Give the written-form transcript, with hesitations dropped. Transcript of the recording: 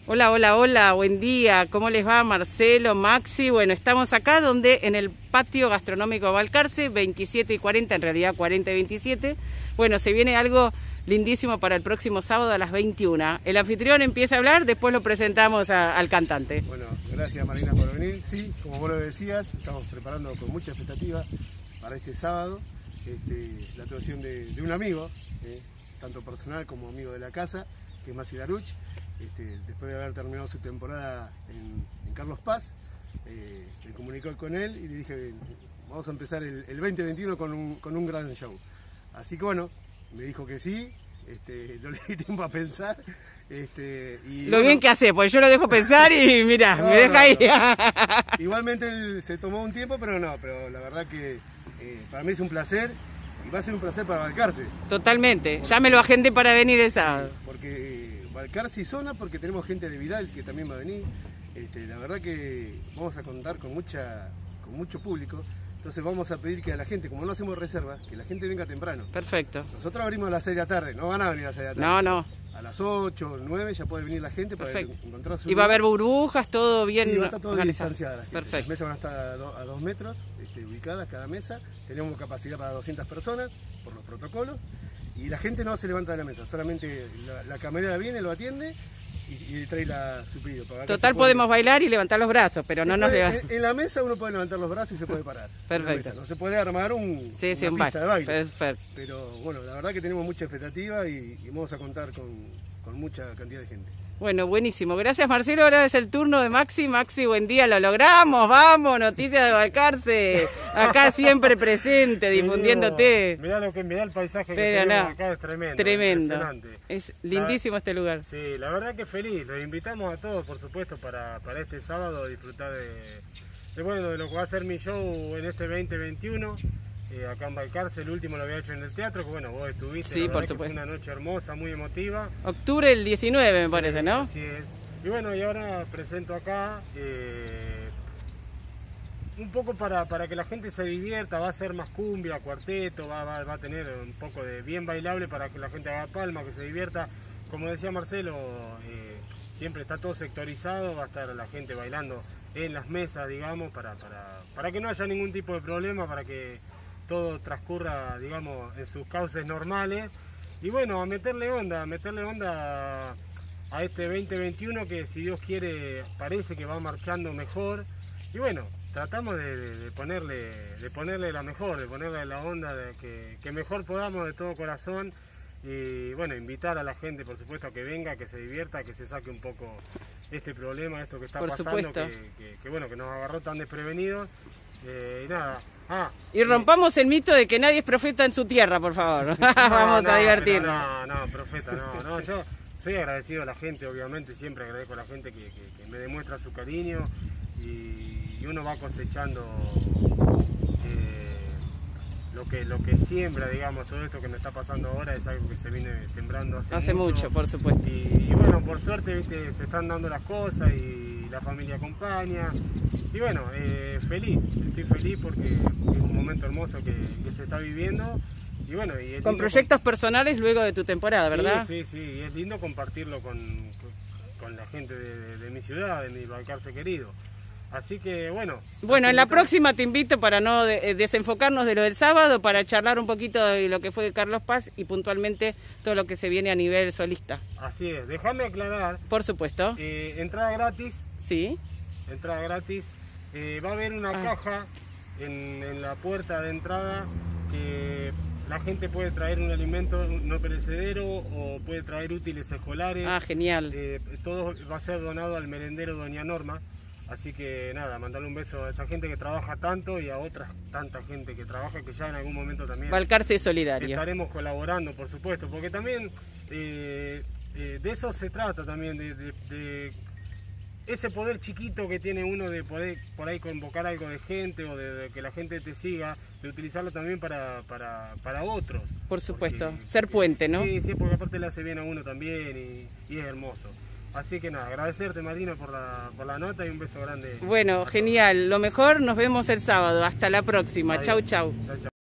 Hola, hola, hola, buen día. ¿Cómo les va, Marcelo, Maxi? Bueno, estamos acá donde en el patio gastronómico Balcarce, 27 y 40, en realidad 40 y 27. Bueno, se viene algo lindísimo para el próximo sábado a las 21. El anfitrión empieza a hablar, después lo presentamos al cantante. Bueno, gracias Marina por venir. Sí, como vos lo decías, estamos preparando con mucha expectativa para este sábado la actuación de un amigo, tanto personal como amigo de la casa, que es Masi Daruch. Después de haber terminado su temporada en Carlos Paz, me comunicó con él y le dije, vamos a empezar el 2021 con un gran show. Así que bueno, me dijo que sí, no le di tiempo a pensar. Lo bien que hace, pues yo lo dejo pensar y mirá, me deja ahí. Igualmente él se tomó un tiempo, pero la verdad que para mí es un placer y va a ser un placer para Balcarce. Totalmente, porque ya me lo agendé para venir el sábado. Porque Balcarce y zona, porque tenemos gente de Vidal que también va a venir. La verdad que vamos a contar con mucho público. Entonces vamos a pedir que a la gente, como no hacemos reservas, que la gente venga temprano. Perfecto. Nosotros abrimos a las 6 de la tarde, no van a venir a las 6 de la tarde. No. A las 8 o 9 ya puede venir la gente para encontrar su lugar. Y va a haber burbujas, todo bien. Sí, va a estar todo distanciada la gente. Perfecto. Las mesas van a estar a 2 metros, ubicadas cada mesa. Tenemos capacidad para 200 personas por los protocolos. Y la gente no se levanta de la mesa, solamente la camarera viene, lo atiende y trae su pedido. Total, podemos bailar y levantar los brazos, pero no nos levantamos. En la mesa uno puede levantar los brazos y se puede parar. Perfecto. No se puede armar una pista de baile. Perfecto. Pero bueno, la verdad que tenemos mucha expectativa y vamos a contar con mucha cantidad de gente. Bueno, buenísimo. Gracias, Marcelo. Ahora es el turno de Maxi. Maxi, buen día, lo logramos. Vamos, noticias de Balcarce. Acá siempre presente, difundiéndote. Mirá el paisaje que tenemos acá, es tremendo. Tremendo. Es lindísimo este lugar. Sí, la verdad que feliz. Los invitamos a todos, por supuesto, para este sábado a disfrutar de lo que va a ser mi show en este 2021. Acá en Balcarce, el último lo había hecho en el teatro, que bueno, vos estuviste, sí, por supuesto. Fue una noche hermosa, muy emotiva. Octubre el 19 me parece, ¿no? Así es. Y bueno, y ahora presento acá un poco para que la gente se divierta, va a ser más cumbia, cuarteto, va a tener un poco de bien bailable para que la gente haga palma, que se divierta. Como decía Marcelo, siempre está todo sectorizado, va a estar la gente bailando en las mesas, digamos, para que no haya ningún tipo de problema, para que todo transcurra, digamos, en sus cauces normales. Y bueno, a meterle onda a este 2021 que, si Dios quiere, parece que va marchando mejor. Y bueno, tratamos de ponerle la mejor, de ponerle la onda de que mejor podamos de todo corazón. Y bueno, invitar a la gente, por supuesto, a que venga, que se divierta, que se saque un poco este problema, esto que está pasando, que bueno, que nos agarró tan desprevenidos. Y nada. Y rompamos el mito de que nadie es profeta en su tierra, por favor. Vamos a divertirnos. No, profeta, no. Yo soy agradecido a la gente, obviamente, siempre agradezco a la gente que me demuestra su cariño y uno va cosechando lo que siembra, digamos. Todo esto que me está pasando ahora es algo que se viene sembrando hace mucho, por supuesto. Y bueno, por suerte, ¿viste? Se están dando las cosas y la familia acompaña. Y bueno, estoy feliz porque es un momento hermoso que se está viviendo. Y bueno, con proyectos personales luego de tu temporada, ¿verdad? Sí, y es lindo compartirlo con la gente de mi ciudad, de mi Balcarce querido. Así que bueno. Bueno, en la próxima te invito, para no desenfocarnos de lo del sábado, para charlar un poquito de lo que fue Carlos Paz y puntualmente todo lo que se viene a nivel solista. Así es, déjame aclarar. Por supuesto. Entrada gratis. Sí. Entrada gratis. Va a haber una caja en la puerta de entrada que la gente puede traer un alimento no perecedero o puede traer útiles escolares. Genial. Todo va a ser donado al merendero Doña Norma. Así que nada, mandarle un beso a esa gente que trabaja tanto y a tanta gente que trabaja, que ya en algún momento también Balcarce es solidario. Estaremos colaborando, por supuesto, porque también de eso se trata también, de ese poder chiquito que tiene uno de poder por ahí convocar algo de gente o de que la gente te siga, de utilizarlo también para otros. Por supuesto, porque, ser puente, ¿no? Sí, porque aparte le hace bien a uno también y es hermoso. Así que nada, agradecerte, Marina, por la nota y un beso grande. Bueno, genial. Lo mejor, nos vemos el sábado. Hasta la próxima. Adiós. Chau. Chau.